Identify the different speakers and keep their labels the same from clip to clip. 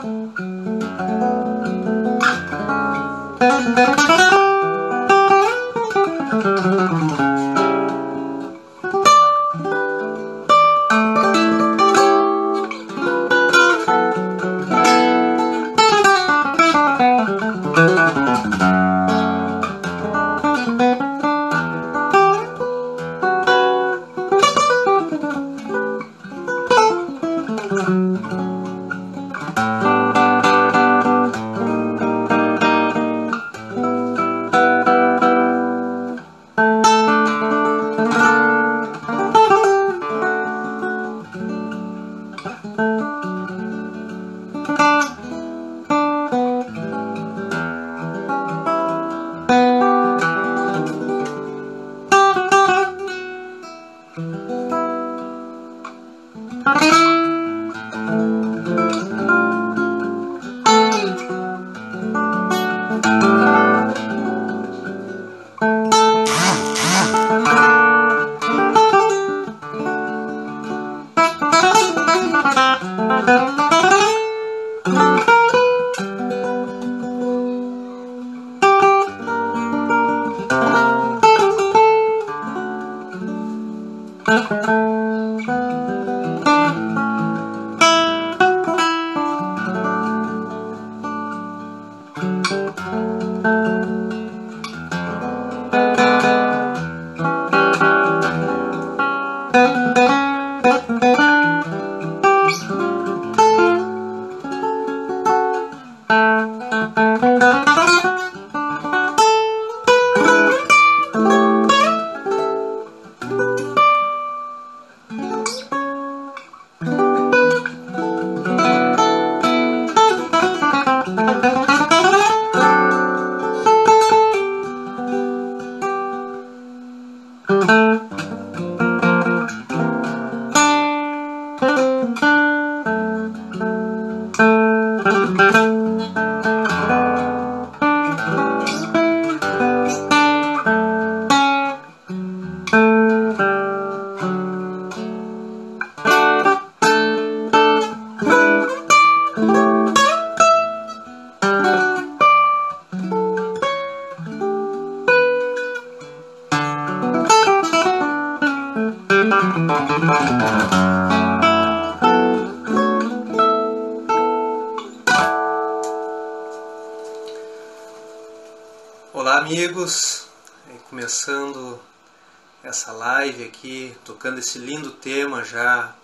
Speaker 1: Olá amigos, começando essa live aqui, tocando esse lindo tema já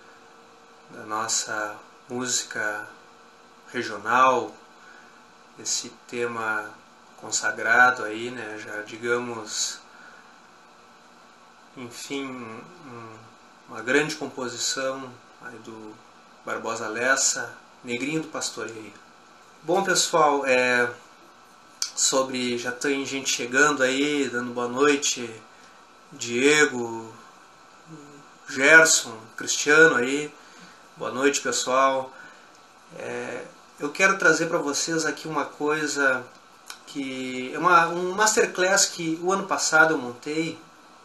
Speaker 1: da nossa música regional, esse tema consagrado aí, né, já digamos, enfim, uma grande composição aí do Barbosa Lessa, Negrinho do Pastoreio. Bom pessoal, já tem gente chegando aí, dando boa noite, Diego, Gerson, Cristiano aí, boa noite pessoal. Eu quero trazer para vocês aqui uma coisa que é um masterclass que o ano passado eu montei.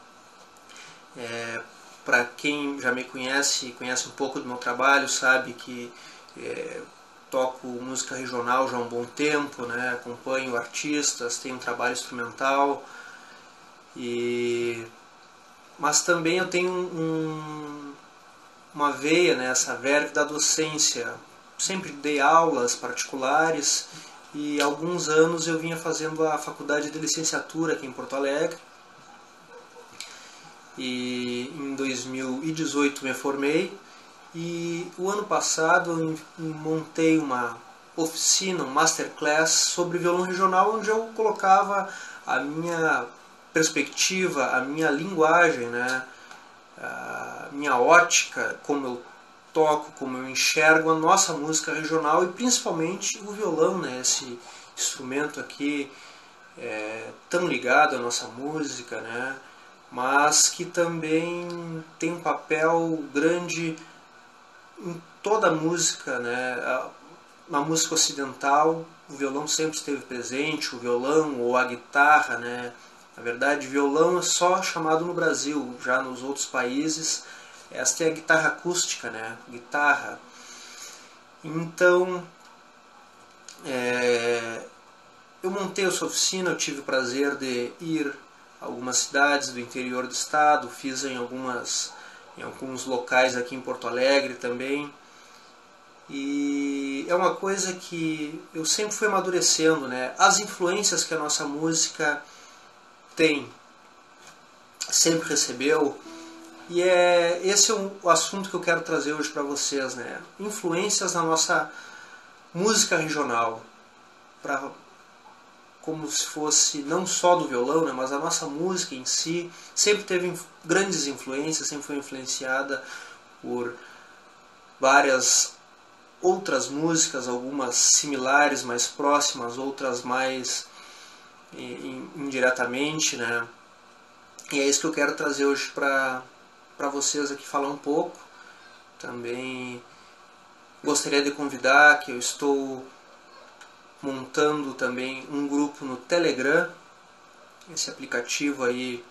Speaker 1: Para quem já me conhece um pouco do meu trabalho, sabe que toco música regional já há um bom tempo, né? Acompanho artistas, tenho um trabalho instrumental, mas também eu tenho uma veia, né, essa verve da docência. Sempre dei aulas particulares e há alguns anos eu vinha fazendo a faculdade de licenciatura aqui em Porto Alegre. E em 2018 me formei. E o ano passado eu montei uma oficina, um masterclass sobre violão regional, onde eu colocava a minha perspectiva, a minha linguagem, né, a minha ótica, como eu toco, como eu enxergo a nossa música regional e principalmente o violão, né, esse instrumento aqui tão ligado à nossa música, né, mas que também tem um papel grande em toda a música, né? Na música ocidental o violão sempre esteve presente, o violão ou a guitarra, né? Na verdade, violão é só chamado no Brasil, já nos outros países esta é a guitarra acústica, né? Guitarra. Então Eu montei essa oficina, eu tive o prazer de ir a algumas cidades do interior do estado, fiz em alguns locais aqui em Porto Alegre também. E é uma coisa que eu sempre fui amadurecendo, né? As influências que a nossa música tem, sempre recebeu. E esse é o assunto que eu quero trazer hoje para vocês, né? Influências na nossa música regional, como se fosse não só do violão, né, mas a nossa música em si sempre teve grandes influências, sempre foi influenciada por várias outras músicas, algumas similares, mais próximas, outras mais indiretamente, né? E é isso que eu quero trazer hoje para vocês aqui, falar um pouco. Também gostaria de convidar que eu estou montando também um grupo no Telegram, esse aplicativo aí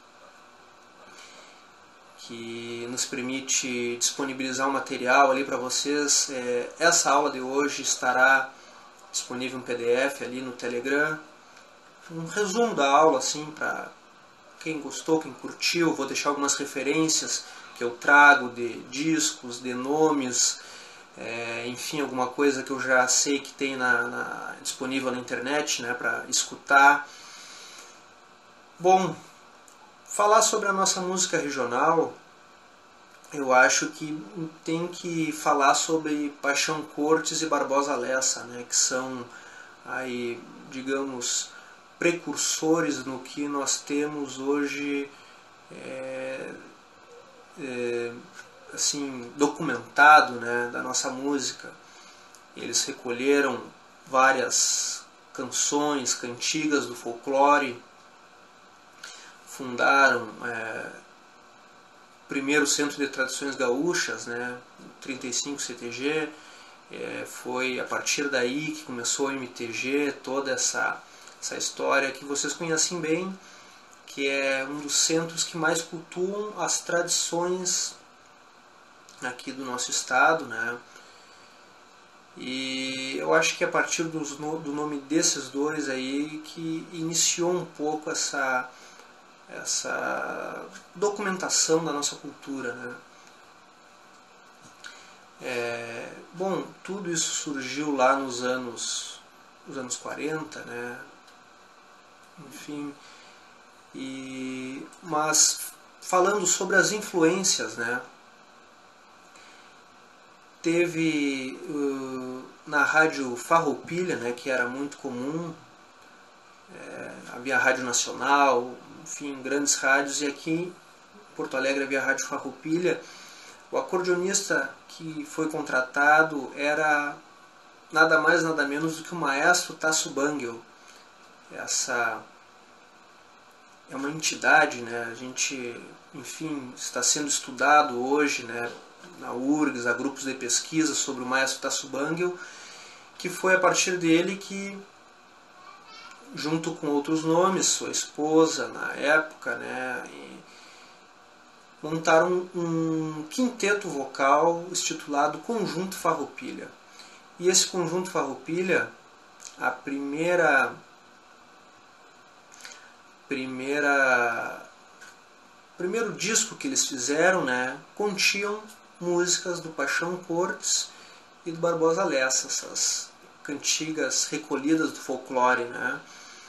Speaker 1: que nos permite disponibilizar um material ali para vocês. Essa aula de hoje estará disponível em PDF ali no Telegram. Um resumo da aula, assim, para quem gostou, quem curtiu. Vou deixar algumas referências que eu trago de discos, de nomes, enfim, alguma coisa que eu já sei que tem disponível na internet, né, para escutar. Bom, falar sobre a nossa música regional, eu acho que tem que falar sobre Paixão Cortes e Barbosa Lessa, né, que são aí, digamos, precursores no que nós temos hoje, assim, documentado, né, da nossa música. Eles recolheram várias canções, cantigas do folclore, fundaram o primeiro Centro de Tradições Gaúchas, né, 35 CTG. Foi a partir daí que começou o MTG, toda essa história que vocês conhecem bem, que é um dos centros que mais cultuam as tradições aqui do nosso estado, né? E eu acho que a partir do nome desses dois aí que iniciou um pouco essa documentação da nossa cultura, né? Bom, tudo isso surgiu lá nos anos 40, né? Enfim, mas falando sobre as influências, né? Teve na rádio Farroupilha, né, que era muito comum, havia a Rádio Nacional, enfim, grandes rádios, e aqui em Porto Alegre havia a Rádio Farroupilha. O acordeonista que foi contratado era nada mais nada menos do que o maestro Tasso Bangel. Essa é uma entidade, né? A gente, enfim, está sendo estudado hoje, né, na URGS, há grupos de pesquisa sobre o maestro Tasso Bangel, que foi a partir dele que, junto com outros nomes, sua esposa na época, né, montaram um quinteto vocal intitulado Conjunto Farroupilha. E esse Conjunto Farroupilha, primeiro disco que eles fizeram, né, continham músicas do Paixão Cortes e do Barbosa Lessa, essas cantigas recolhidas do folclore, né?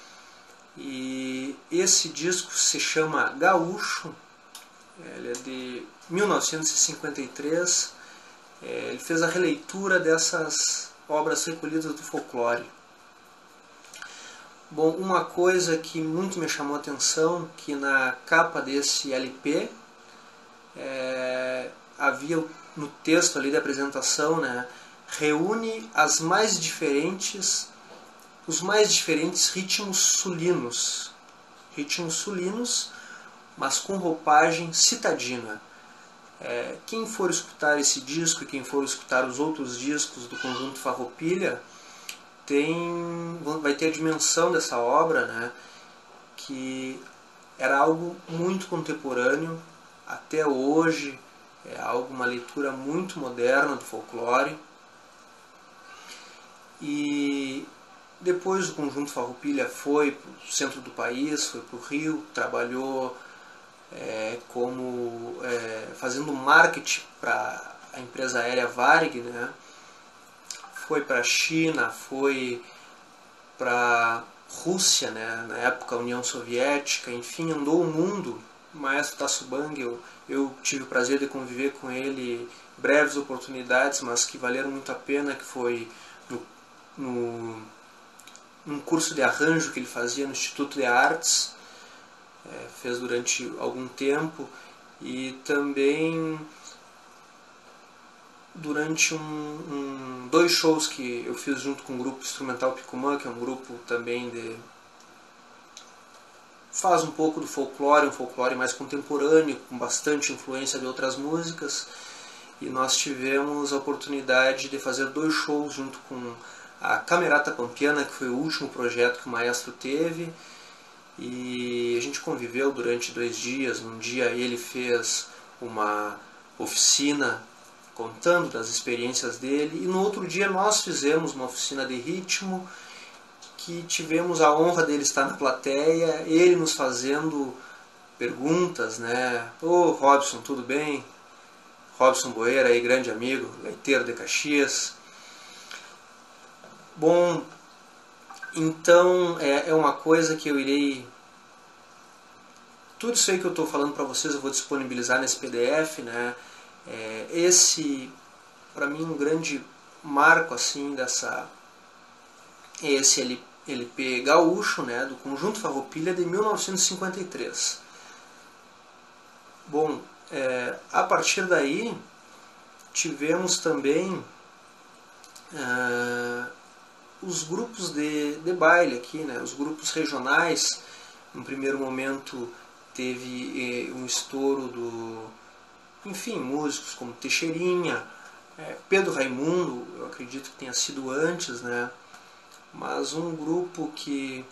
Speaker 1: E esse disco se chama Gaúcho, ele é de 1953, ele fez a releitura dessas obras recolhidas do folclore. Bom, uma coisa que muito me chamou a atenção, que na capa desse LP havia no texto ali da apresentação, né, reúne os mais diferentes ritmos sulinos, mas com roupagem citadina. Quem for escutar esse disco e quem for escutar os outros discos do Conjunto Farroupilha vai ter a dimensão dessa obra, né, que era algo muito contemporâneo até hoje, uma leitura muito moderna do folclore. E Depois o Conjunto Farroupilha foi para o centro do país, foi para o Rio, trabalhou fazendo marketing para a empresa aérea Varig, né? Foi para a China, foi para Rússia, né? Na época União Soviética, enfim, andou o mundo. O maestro Tasso Bang, eu tive o prazer de conviver com ele em breves oportunidades, mas que valeram muito a pena, que foi num curso de arranjo que ele fazia no Instituto de Artes, fez durante algum tempo, e também durante dois shows que eu fiz junto com o grupo Instrumental Picumã, que é um grupo também faz um pouco do folclore, um folclore mais contemporâneo, com bastante influência de outras músicas, e nós tivemos a oportunidade de fazer dois shows junto com a Camerata Pampiana, que foi o último projeto que o maestro teve, e a gente conviveu durante 2 dias. Num dia ele fez uma oficina contando das experiências dele, e no outro dia nós fizemos uma oficina de ritmo, que tivemos a honra dele estar na plateia, ele nos fazendo perguntas, né? Ô Robson, tudo bem? Robson Boeira, aí, grande amigo, leiteiro de Caxias. Bom, então é uma coisa que eu irei... Tudo isso aí que eu estou falando para vocês eu vou disponibilizar nesse PDF, né? Esse, para mim, um grande marco assim esse LP gaúcho, né, do Conjunto Farroupilha, de 1953. Bom, a partir daí tivemos também os grupos de baile aqui, né, os grupos regionais. No primeiro momento teve um estouro enfim, músicos como Teixeirinha, Pedro Raimundo, eu acredito que tenha sido antes, né? Mas um grupo que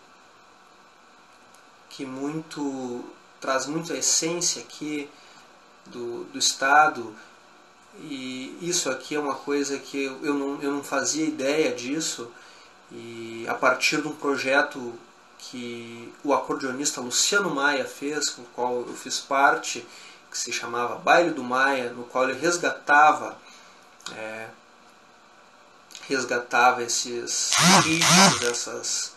Speaker 1: traz muito a essência aqui do estado, e isso aqui é uma coisa que eu não fazia ideia disso, e a partir de um projeto que o acordeonista Luciano Maia fez, com o qual eu fiz parte, que se chamava Baile do Maia, no qual ele resgatava esses ritmos,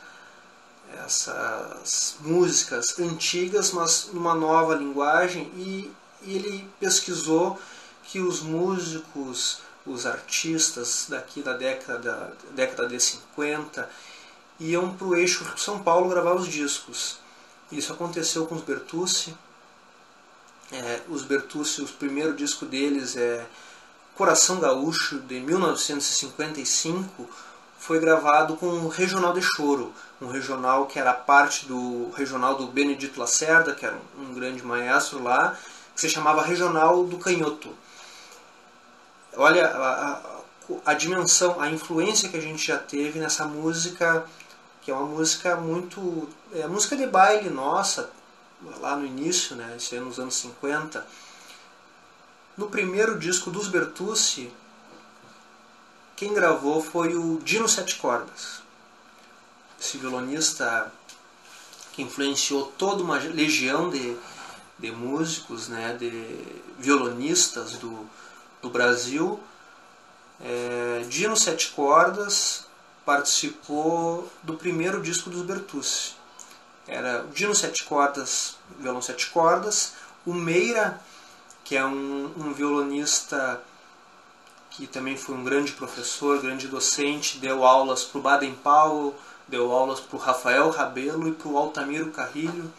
Speaker 1: essas músicas antigas, mas numa nova linguagem, e ele pesquisou que os músicos, os artistas daqui da década de 50 iam para o eixo São Paulo gravar os discos. Isso aconteceu com os Bertucci. Os Bertucci, o primeiro disco deles é Coração Gaúcho, de 1955, foi gravado com o Regional de Choro, um regional que era parte do regional do Benedito Lacerda, que era um grande maestro lá, que se chamava Regional do Canhoto. Olha a dimensão, a influência que a gente já teve nessa música, que é uma música muito... música de baile nossa, lá no início, né, isso aí nos anos 50. No primeiro disco dos Bertucci, quem gravou foi o Dino Sete Cordas, esse violonista que influenciou toda uma legião de músicos, né, de violonistas do Brasil. Dino Sete Cordas participou do primeiro disco dos Bertucci. Era o Dino Sete Cordas, violão sete cordas, o Meira, que é um violonista que também foi um grande professor, grande docente, deu aulas para o Baden Powell, deu aulas para o Rafael Rabelo e para o Altamiro Carrilho,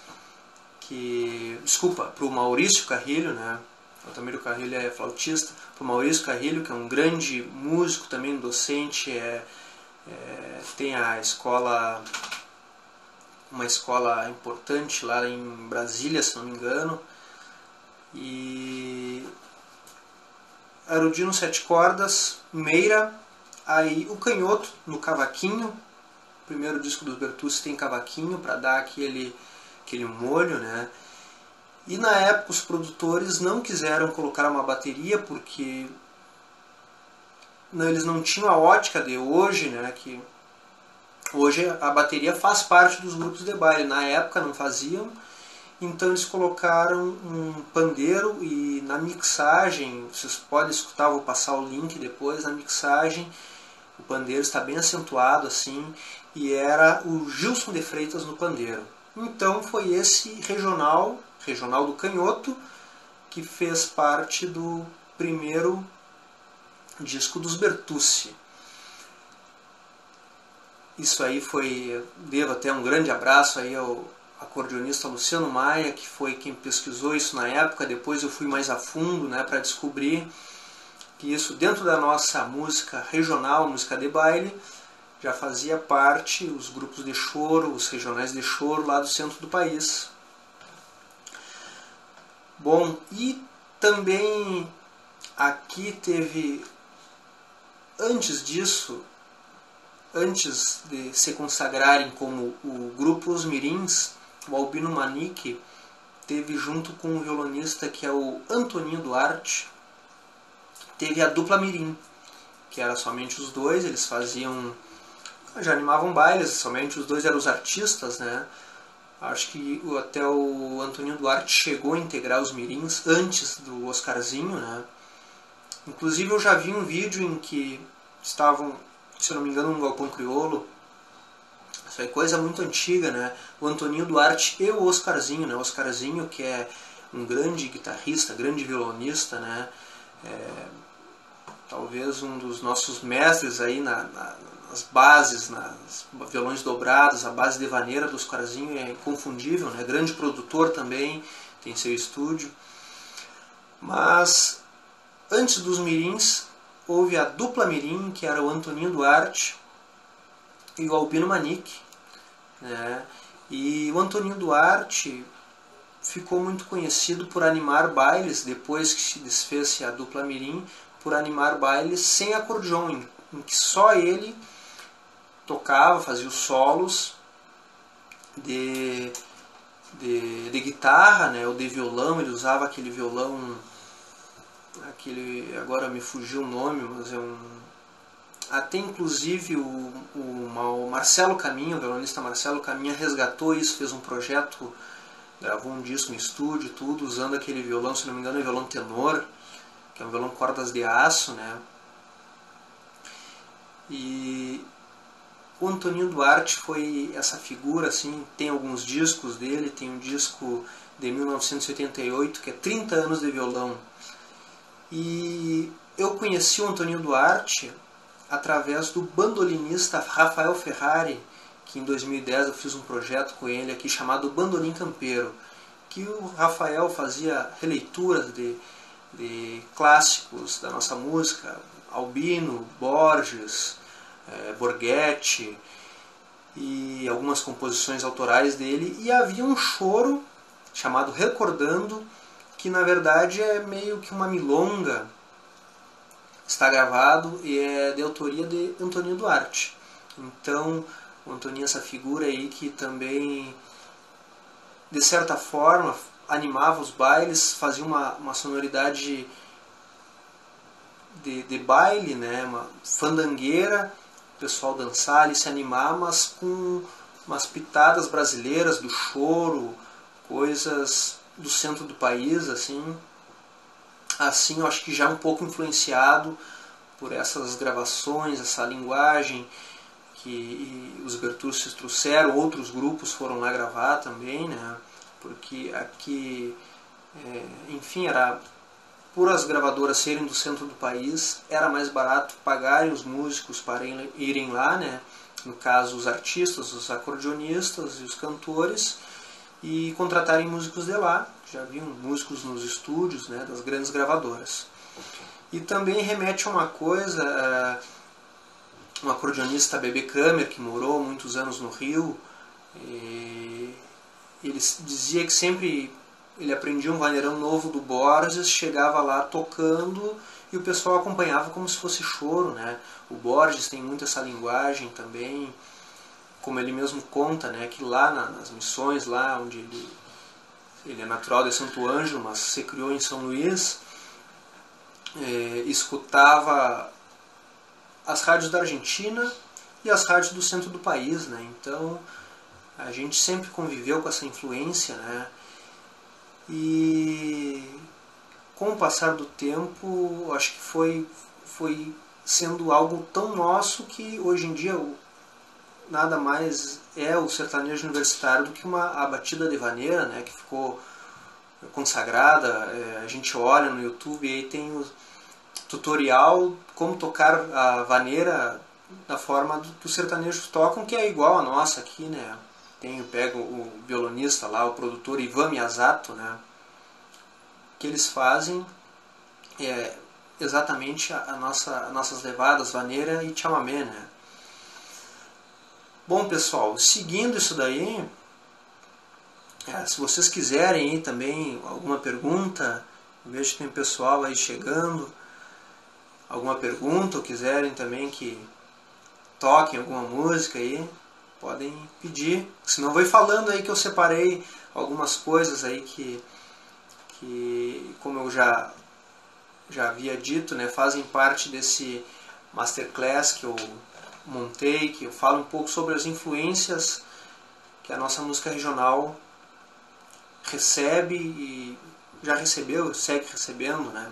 Speaker 1: para o Maurício Carrilho, né? O Altamiro Carrilho é flautista, para o Maurício Carrilho, que é um grande músico, também docente, tem uma escola importante lá em Brasília, se não me engano, e era o Dino Sete Cordas, Meira, aí o Canhoto no cavaquinho. O primeiro disco dos Bertucci tem cavaquinho para dar aquele molho, né? E na época os produtores não quiseram colocar uma bateria porque eles não tinham a ótica de hoje, né? Que Hoje a bateria faz parte dos grupos de baile, na época não faziam, então eles colocaram um pandeiro e na mixagem, vocês podem escutar, vou passar o link depois, na mixagem o pandeiro está bem acentuado assim, e era o Gilson de Freitas no pandeiro. Então foi esse regional do Canhoto, que fez parte do primeiro disco dos Bertucci. Isso aí foi, devo até um grande abraço aí ao acordeonista Luciano Maia, que foi quem pesquisou isso na época. Depois eu fui mais a fundo, né, para descobrir que isso dentro da nossa música regional, música de baile, já fazia parte os grupos de choro, os regionais de choro lá do centro do país. Bom, e também aqui teve, antes disso, antes de se consagrarem como o grupo Os Mirins, o Albino Manique teve junto com um violonista que é o Antoninho Duarte, teve a dupla Mirim, que era somente os dois, eles faziam, já animavam bailes, somente os dois eram os artistas, né? Acho que até o Antoninho Duarte chegou a integrar os Mirins antes do Oscarzinho, né? Inclusive eu já vi um vídeo em que estavam, se eu não me engano, num galpão crioulo. Isso é coisa muito antiga, né? O Antoninho Duarte e o Oscarzinho, né? O Oscarzinho, que é um grande guitarrista, grande violonista, né? Talvez um dos nossos mestres aí nas bases, nas violões dobrados, a base devaneira do Oscarzinho é inconfundível, né? Grande produtor também, tem seu estúdio. Mas antes dos Mirins, houve a dupla Mirim, que era o Antoninho Duarte e o Albino Manique, né? E o Antoninho Duarte ficou muito conhecido por animar bailes, depois que se desfez a dupla Mirim, por animar bailes sem acordeon, em que só ele tocava, fazia os solos de guitarra, né, ou de violão. Ele usava aquele violão, agora me fugiu o nome, mas é um... Até inclusive o Marcelo Caminha, o violonista Marcelo Caminha, resgatou isso, fez um projeto, gravou um disco em estúdio, tudo, usando aquele violão, se não me engano é violão tenor, que é um violão cordas de aço, né? E o Antoninho Duarte foi essa figura, assim, tem alguns discos dele, tem um disco de 1988, que é 30 anos de violão. E eu conheci o Antoninho Duarte através do bandolinista Rafael Ferrari, que em 2010 eu fiz um projeto com ele aqui chamado Bandolim Campeiro, que o Rafael fazia releituras de clássicos da nossa música, Albino, Borges, Borghetti e algumas composições autorais dele, e havia um choro chamado Recordando, que na verdade é meio que uma milonga, está gravado e é de autoria de Antoninho Duarte. Então o Antoninho é essa figura aí que também, de certa forma, animava os bailes, fazia uma sonoridade de baile, né? Uma fandangueira, o pessoal dançar e se animar, mas com umas pitadas brasileiras do choro, coisas do centro do país, assim, eu acho que já um pouco influenciado por essas gravações, essa linguagem que os Bertucci trouxeram, outros grupos foram lá gravar também, né? Porque aqui, enfim, era, por as gravadoras serem do centro do país, era mais barato pagarem os músicos para irem lá, né? No caso, os artistas, os acordeonistas e os cantores, e contratarem músicos de lá. Já haviam músicos nos estúdios, né, das grandes gravadoras. E também remete a uma coisa, um acordeonista, Bebê Kramer, que morou muitos anos no Rio, ele dizia que sempre ele aprendia um vaneirão novo do Borges, chegava lá tocando e o pessoal acompanhava como se fosse choro, né? O Borges tem muito essa linguagem também, como ele mesmo conta, né, que lá nas missões, lá onde ele é natural de Santo Ângelo, mas se criou em São Luís, escutava as rádios da Argentina, e as rádios do centro do país, né? Então a gente sempre conviveu com essa influência, né? E com o passar do tempo, acho que foi sendo algo tão nosso que hoje em dia nada mais é o sertanejo universitário do que a batida de vaneira, né, que ficou consagrada. A gente olha no YouTube e aí tem o tutorial como tocar a vaneira da forma que os sertanejos tocam, que é igual a nossa aqui, né? Pega o violonista lá, o produtor Ivan Miyazato, né? Que eles fazem exatamente nossas levadas, vaneira e chamamé, né? Bom, pessoal, seguindo isso daí, se vocês quiserem aí também alguma pergunta, eu vejo que tem pessoal aí chegando, alguma pergunta, ou quiserem também que toquem alguma música aí, podem pedir. Senão eu vou falando aí que eu separei algumas coisas aí que como eu já havia dito, né, fazem parte desse masterclass que eu montei, que eu falo um pouco sobre as influências que a nossa música regional recebe e já recebeu e segue recebendo, né?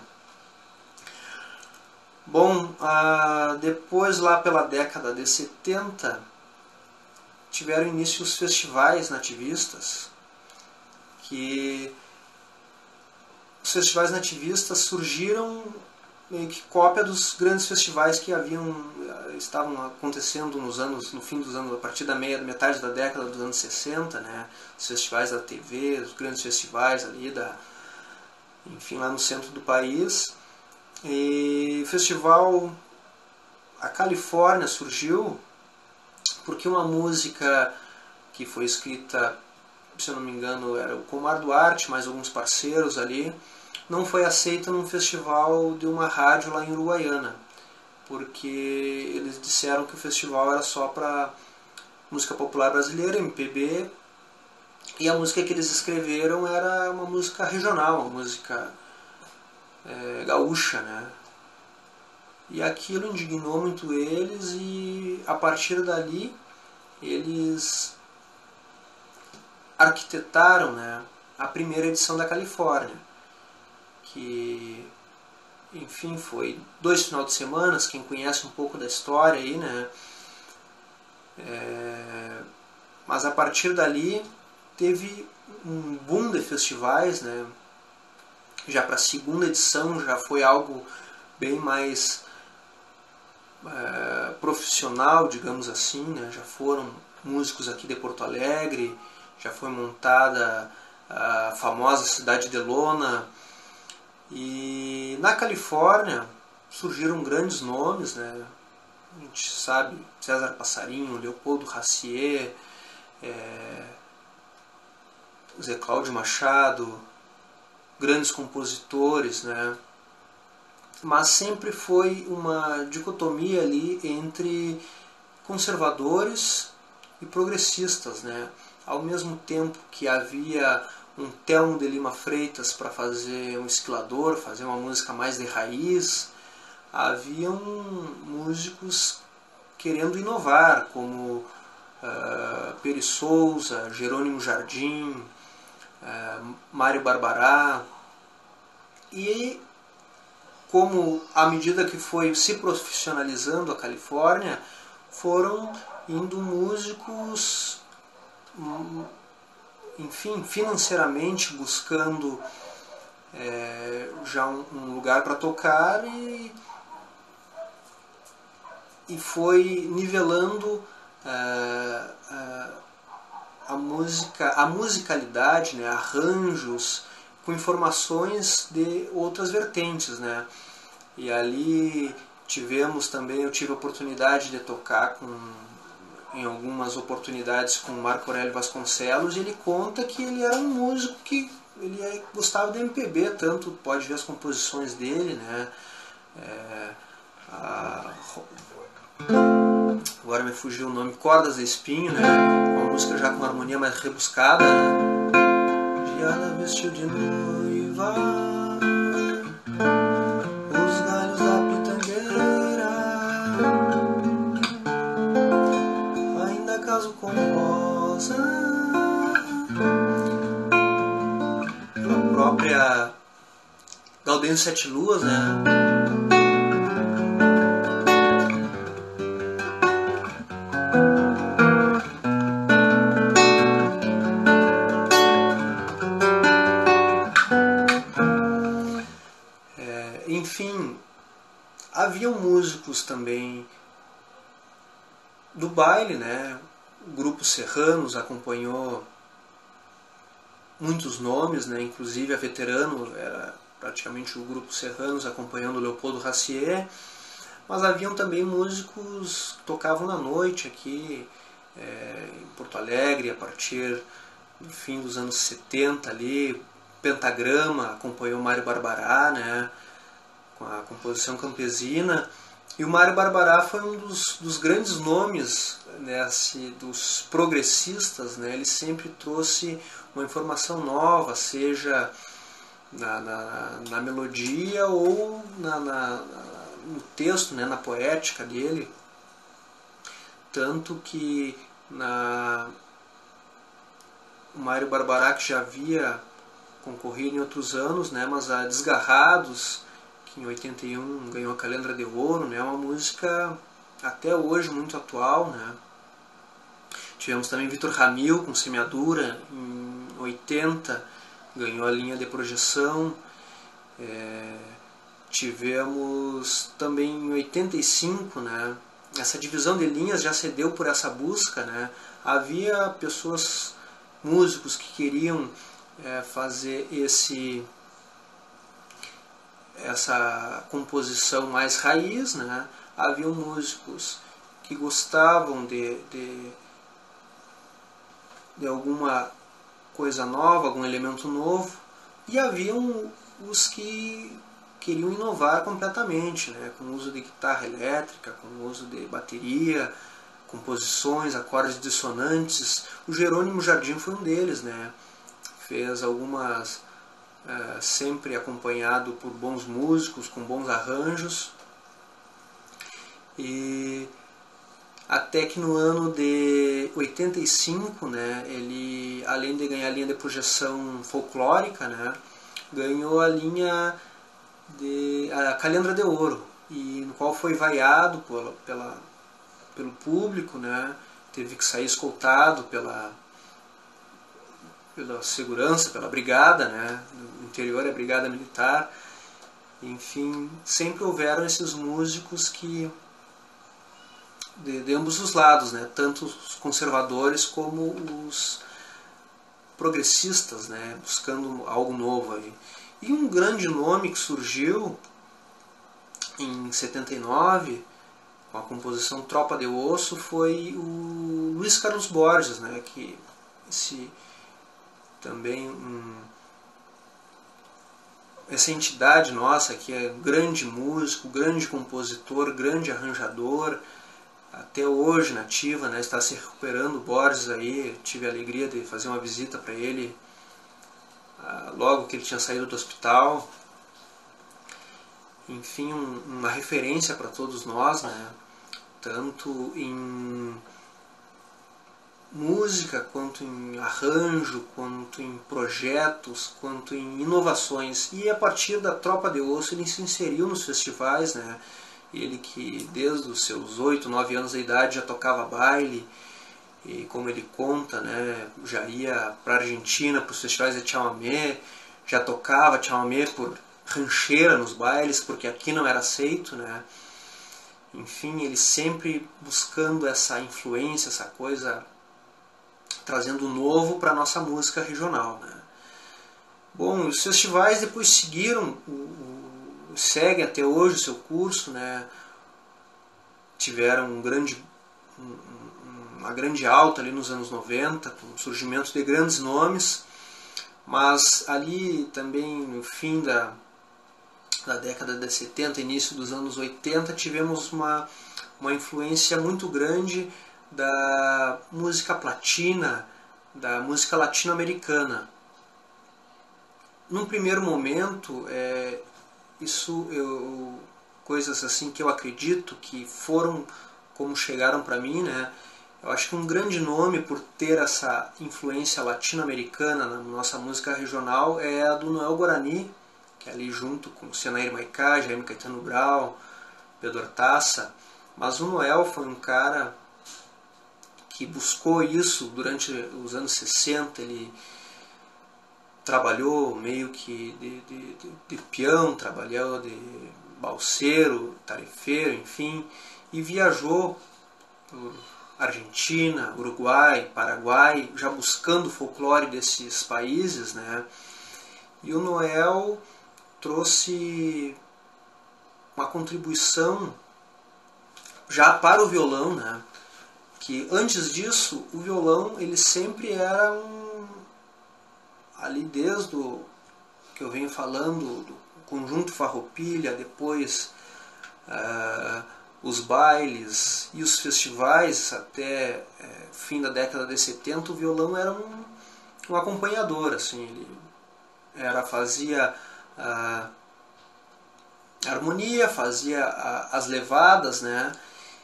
Speaker 1: Bom, depois lá pela década de 70 tiveram início os festivais nativistas, que os festivais nativistas surgiram meio que cópia dos grandes festivais que estavam acontecendo no fim dos anos, a partir da metade da década dos anos 60, né? Os festivais da TV, os grandes festivais ali enfim, lá no centro do país. E o festival, a Califórnia surgiu porque uma música que foi escrita, se eu não me engano, era o Comar Duarte, mais alguns parceiros ali, não foi aceita num festival de uma rádio lá em Uruguaiana, porque eles disseram que o festival era só para música popular brasileira, MPB, e a música que eles escreveram era uma música regional, uma música gaúcha, né? E aquilo indignou muito eles e a partir dali eles arquitetaram, né, a primeira edição da Califórnia, que, enfim, foi 2 finais de semana, quem conhece um pouco da história aí, né? Mas a partir dali teve um boom de festivais, né? Já para a segunda edição já foi algo bem mais profissional, digamos assim, né? Já foram músicos aqui de Porto Alegre, já foi montada a famosa Cidade de Lona, e na Califórnia surgiram grandes nomes, né? A gente sabe, César Passarinho, Leopoldo Racier, Zé Cláudio Machado, grandes compositores, né? Mas sempre foi uma dicotomia ali entre conservadores e progressistas, né? Ao mesmo tempo que havia um Telmo de Lima Freitas para fazer um Esquilador, fazer uma música mais de raiz, haviam músicos querendo inovar, como Peri Souza, Jerônimo Jardim, Mário Barbará. E como à medida que foi se profissionalizando a Califórnia, foram indo músicos, enfim, financeiramente buscando já um lugar para tocar e foi nivelando a musicalidade, né, arranjos com informações de outras vertentes, né? E ali eu tive a oportunidade de tocar em algumas oportunidades com o Marco Aurélio Vasconcelos, e ele conta que ele era um músico que ele gostava de MPB, tanto pode ver as composições dele, né? Agora me fugiu o nome, Cordas de Espinho, né? Uma música já com uma harmonia mais rebuscada, né? De ela vestiu de noiva os galhos da pitangueira, Gaudêncio Sete Luas, né? Enfim, haviam músicos também do baile, né? O grupo Serranos acompanhou muitos nomes, né? Inclusive a Veterano era praticamente o grupo Serranos acompanhando o Leopoldo Racier, mas haviam também músicos que tocavam na noite aqui em Porto Alegre a partir do fim dos anos 70 ali. Pentagrama acompanhou Mário Barbará, né? Com a composição campesina. E o Mário Barbará foi um dos grandes nomes, né, dos progressistas, né? Ele sempre trouxe uma informação nova, seja na melodia ou no texto, né, na poética dele. Tanto que o Mário Barbará, que já havia concorrido em outros anos, né, mas a Desgarrados, que em 81 ganhou a Calendra de Ouro, né, é uma música até hoje muito atual, né. Tivemos também Vitor Ramil com Semeadura, em 80 ganhou a linha de projeção. Tivemos também em 85, né, essa divisão de linhas já se deu por essa busca, né. Havia pessoas, músicos que queriam fazer essa composição mais raiz, né? Havia músicos que gostavam de alguma coisa nova, algum elemento novo, e haviam os que queriam inovar completamente, né? Com o uso de guitarra elétrica, com o uso de bateria, composições, acordes dissonantes. O Jerônimo Jardim foi um deles, né? Fez algumas sempre acompanhado por bons músicos, com bons arranjos, e até que no ano de 85, né, ele, além de ganhar a linha de projeção folclórica, né, ganhou a linha a Calendra de Ouro, e no qual foi vaiado pelo público, né, teve que sair escoltado pela segurança, pela brigada, né? No interior é a brigada militar. Enfim, sempre houveram esses músicos que de ambos os lados, né? Tanto os conservadores como os progressistas, né? Buscando algo novo aí. E um grande nome que surgiu em 79 com a composição Tropa de Osso foi o Luiz Carlos Borges, né? Que também essa entidade nossa que é grande músico, grande compositor, grande arranjador, até hoje nativa, né, está se recuperando. O Borges aí, tive a alegria de fazer uma visita para ele logo que ele tinha saído do hospital. Enfim, uma referência para todos nós, né, tanto em música, quanto em arranjo, quanto em projetos, quanto em inovações. E a partir da Tropa de Osso ele se inseriu nos festivais, né? Ele que desde os seus 8, 9 anos de idade já tocava baile, e como ele conta, né, já ia para a Argentina, para os festivais de chamamé, já tocava chamamé por rancheira nos bailes, porque aqui não era aceito, né? Enfim, ele sempre buscando essa influência, essa coisa, trazendo novo para a nossa música regional, né? Bom, os festivais depois seguiram, seguem até hoje o seu curso, né? Tiveram uma grande alta ali nos anos 90, com o surgimento de grandes nomes, mas ali também no fim da década de 70, início dos anos 80, tivemos uma influência muito grande da música platina, da música latino-americana. Num primeiro momento, coisas assim que eu acredito que foram como chegaram para mim, né? Eu acho que um grande nome por ter essa influência latino-americana na nossa música regional é a do Noel Guarani, que é ali junto com Senair Maicá, Jaime Caetano Brau, Pedro Hortaça, mas o Noel foi um cara que buscou isso durante os anos 60, ele trabalhou meio que de peão, trabalhou de balseiro, tarefeiro, enfim, e viajou por Argentina, Uruguai, Paraguai, já buscando o folclore desses países, né? E o Noel trouxe uma contribuição já para o violão, né? Que antes disso o violão ele sempre era ali desde o que eu venho falando do conjunto Farroupilha, depois os bailes e os festivais até fim da década de 70, o violão era um acompanhador, assim, ele fazia harmonia, fazia as levadas, né?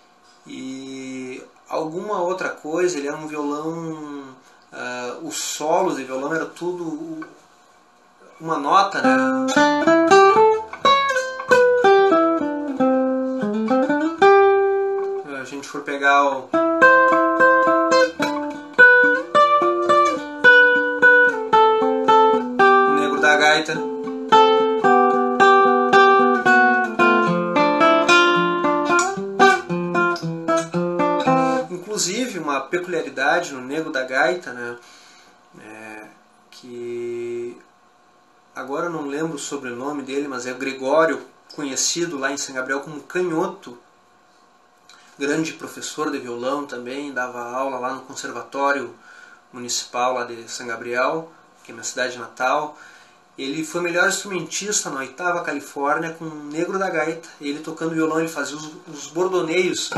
Speaker 1: E alguma outra coisa, ele era um violão, os solos de violão era tudo uma nota, né? Se a gente for pegar o Negro da Gaita, inclusive uma peculiaridade no Negro da Gaita, né, que agora eu não lembro o sobrenome dele, mas é o Gregório, conhecido lá em São Gabriel como Canhoto, grande professor de violão também, dava aula lá no Conservatório Municipal lá de São Gabriel, que é minha cidade natal. Ele foi o melhor instrumentista na 8ª Califórnia com o Negro da Gaita. Ele tocando violão, ele fazia os bordoneios.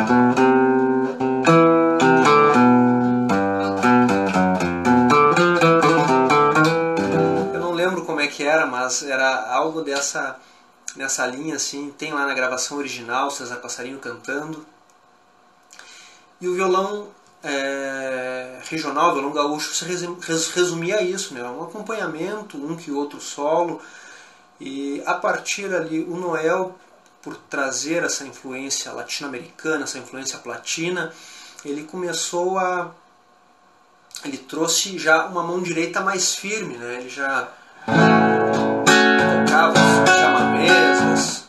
Speaker 1: Eu não lembro como é que era, mas era algo nessa linha, assim. Tem lá na gravação original César Passarinho cantando. E o violão regional, o violão gaúcho, se resumia a isso, né? Um acompanhamento, um que outro solo. E a partir ali, o Noel, por trazer essa influência latino-americana, essa influência platina, ele trouxe já uma mão direita mais firme, né? Ele já tocava os chamamés,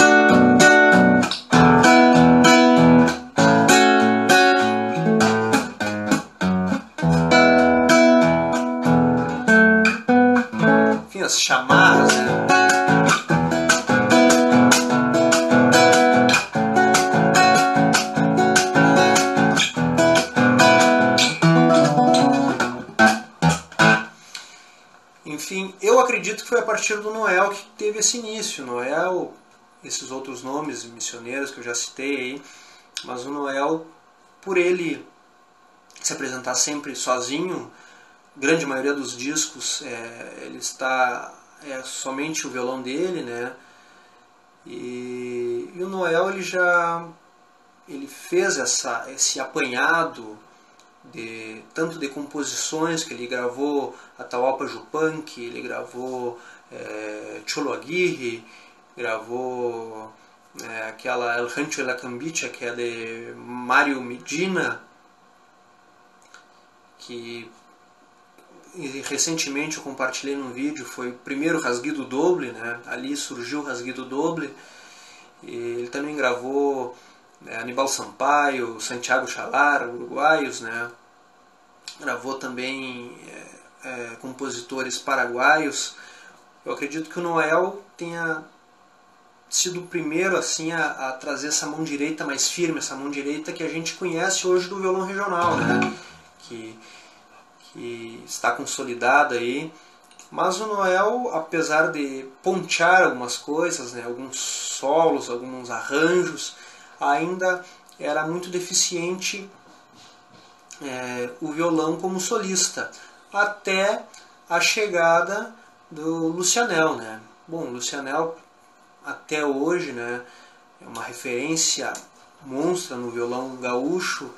Speaker 1: enfim, as chamarras, né? Enfim, eu acredito que foi a partir do Noel que teve esse início. Noel, esses outros nomes missioneiros que eu já citei aí, mas o Noel, por ele se apresentar sempre sozinho, grande maioria dos discos ele está somente o violão dele, né? E o Noel ele fez esse apanhado tanto de composições que ele gravou Atahualpa Yupanqui, ele gravou Cholo Aguirre, gravou aquela El Rancho de la Cambicha, que é de Mário Medina, que recentemente eu compartilhei num vídeo, foi o primeiro Rasguido Doble, né? Ali surgiu o Rasguido Doble. E ele também gravou Aníbal Sampaio, Santiago Chalar, uruguaios, né? Gravou também compositores paraguaios. Eu acredito que o Noel tenha sido o primeiro assim a trazer essa mão direita mais firme, essa mão direita que a gente conhece hoje do violão regional, né? Que está consolidado aí. Mas o Noel, apesar de pontear algumas coisas, né, alguns solos, alguns arranjos, ainda era muito deficiente o violão como solista, até a chegada do Lucianel, né? Bom, o Lucianel até hoje, né, é uma referência monstra no violão gaúcho,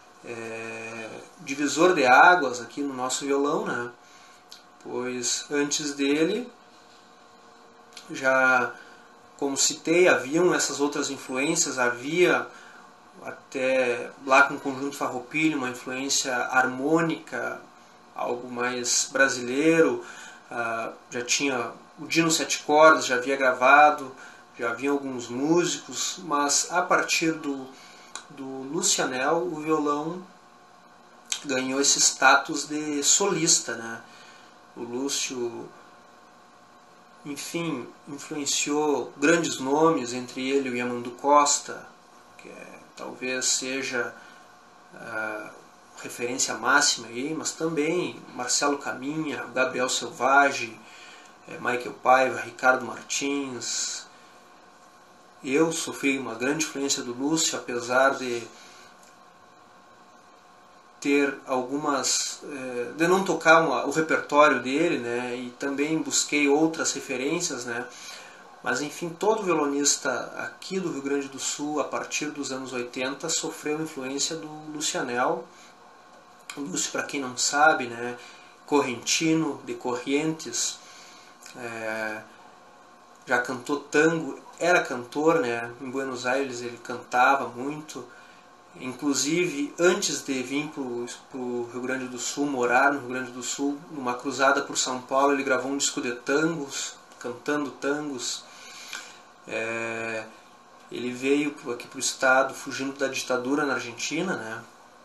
Speaker 1: divisor de águas aqui no nosso violão, né? Pois antes dele já, como citei, haviam essas outras influências, havia até lá com o Conjunto Farroupilha uma influência harmônica, algo mais brasileiro. Já tinha o Dino Sete Cordas, já havia gravado, já havia alguns músicos, mas a partir do Lucianel o violão ganhou esse status de solista, né? O Lúcio, enfim, influenciou grandes nomes, entre ele o Yamandu Costa, que talvez seja referência máxima aí, mas também Marcelo Caminha, Gabriel Selvagem, Michael Paiva, Ricardo Martins. Eu sofri uma grande influência do Lúcio, apesar de ter algumas, de não tocar o repertório dele, né, e também busquei outras referências, né, mas enfim, todo violonista aqui do Rio Grande do Sul, a partir dos anos 80, sofreu influência do Lucianel. O Lúcio, para quem não sabe, né, correntino, de Corrientes, já cantou tango, era cantor, né, em Buenos Aires ele cantava muito. Inclusive, antes de vir para o Rio Grande do Sul, morar no Rio Grande do Sul, numa cruzada por São Paulo, ele gravou um disco de tangos, cantando tangos. Ele veio aqui para o estado fugindo da ditadura na Argentina, né?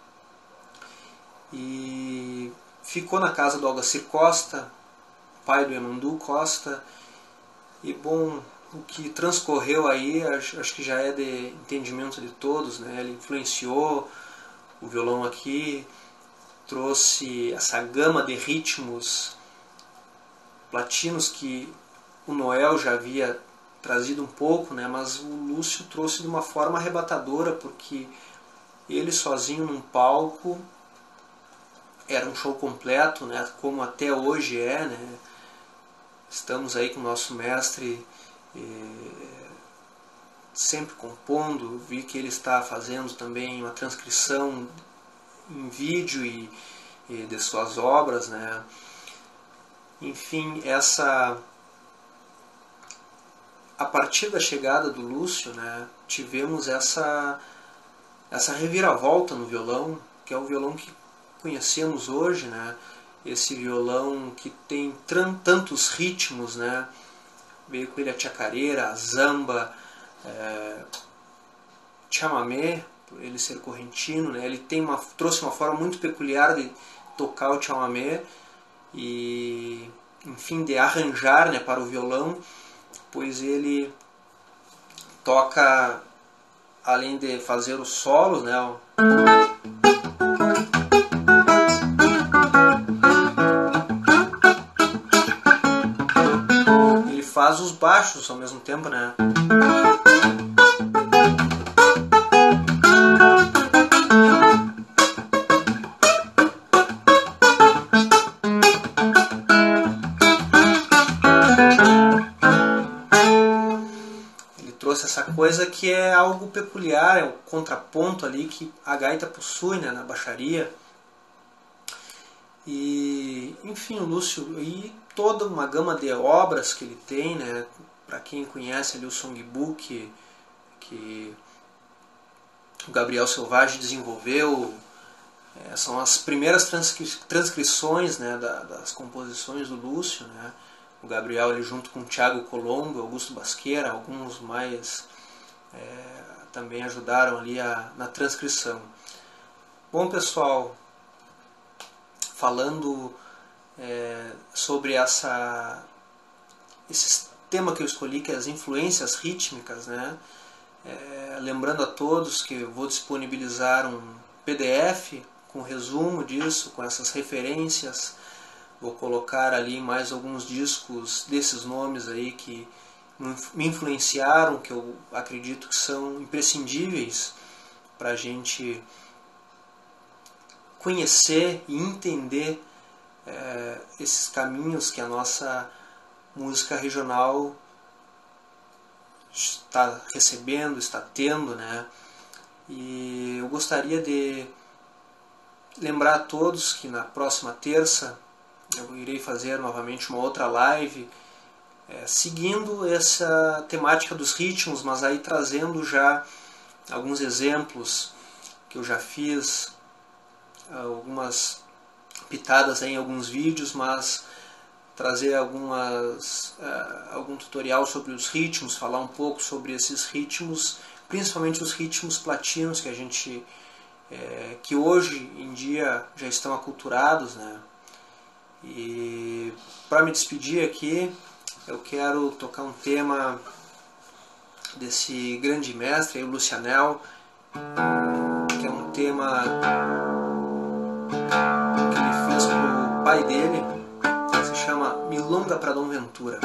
Speaker 1: E ficou na casa do Algacir Costa, pai do Yamandu Costa. E bom, o que transcorreu aí, acho que já é de entendimento de todos, né? Ele influenciou o violão aqui, trouxe essa gama de ritmos latinos que o Noel já havia trazido um pouco, né? Mas o Lúcio trouxe de uma forma arrebatadora, porque ele sozinho num palco era um show completo, né? Como até hoje é, né? Estamos aí com o nosso mestre sempre compondo. Vi que ele está fazendo também uma transcrição em vídeo e de suas obras, né? Enfim, a partir da chegada do Lúcio, né, tivemos essa reviravolta no violão, que é o violão que conhecemos hoje, né? Esse violão que tem tantos ritmos, né? Veio com ele a chacareira, a zamba, chamamé, por ele ser correntino, né? Ele trouxe uma forma muito peculiar de tocar o chamamé e, enfim, de arranjar, né, para o violão, pois ele toca, além de fazer os solos, né, ele faz os baixos ao mesmo tempo, né? Essa coisa que é algo peculiar, é o contraponto ali que a gaita possui, né, na baixaria. E, enfim, o Lúcio, e toda uma gama de obras que ele tem, né, para quem conhece ali o songbook que o Gabriel Selvagem desenvolveu, são as primeiras transcrições, né, das composições do Lúcio, né. O Gabriel, ele junto com o Thiago Colombo, Augusto Basqueira, alguns mais também ajudaram ali na transcrição. Bom, pessoal, falando sobre esse tema que eu escolhi, que é as influências rítmicas, né? Lembrando a todos que eu vou disponibilizar um PDF com resumo disso, com essas referências. Vou colocar ali mais alguns discos desses nomes aí que me influenciaram, que eu acredito que são imprescindíveis para a gente conhecer e entender esses caminhos que a nossa música regional está recebendo, está tendo, né? E eu gostaria de lembrar a todos que na próxima terça eu irei fazer novamente uma outra live seguindo essa temática dos ritmos, mas aí trazendo já alguns exemplos que eu já fiz, algumas pitadas aí em alguns vídeos, mas trazer algum tutorial sobre os ritmos, falar um pouco sobre esses ritmos, principalmente os ritmos platinos que a gente que hoje em dia já estão aculturados, né? E para me despedir aqui, eu quero tocar um tema desse grande mestre, o Lucianel, que é um tema que ele fez para o pai dele, que se chama Milonga para Dom Ventura.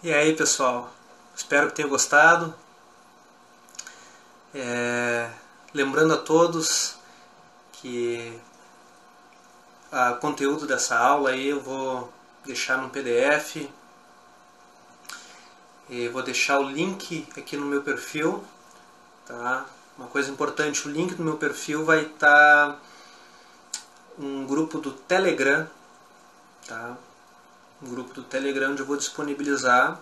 Speaker 1: E aí, pessoal, espero que tenham gostado. Lembrando a todos que o conteúdo dessa aula aí eu vou deixar no PDF. E vou deixar o link aqui no meu perfil, tá? Uma coisa importante, o link do meu perfil vai estar um grupo do Telegram, tá? Um grupo do Telegram onde eu vou disponibilizar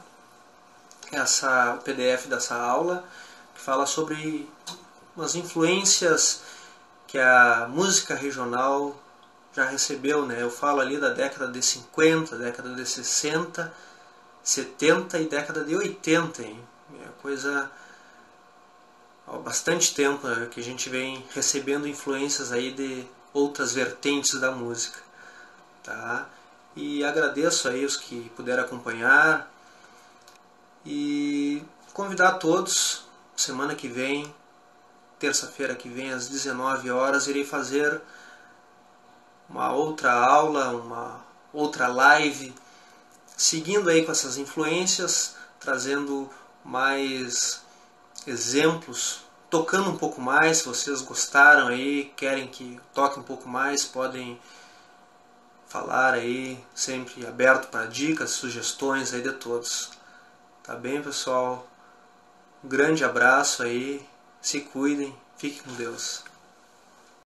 Speaker 1: o PDF dessa aula, que fala sobre umas influências que a música regional já recebeu, né? Eu falo ali da década de 50, década de 60, 70 e década de 80, hein? É coisa há bastante tempo, né, que a gente vem recebendo influências aí de outras vertentes da música, tá? E agradeço aí os que puderam acompanhar e convidar a todos, semana que vem, terça-feira que vem às 19 horas, irei fazer uma outra aula, uma outra live, seguindo aí com essas influências, trazendo mais exemplos, tocando um pouco mais. Se vocês gostaram aí, querem que toque um pouco mais, podem falar aí, sempre aberto para dicas, sugestões aí de todos. Tá bem, pessoal? Um grande abraço aí, se cuidem, fiquem com Deus.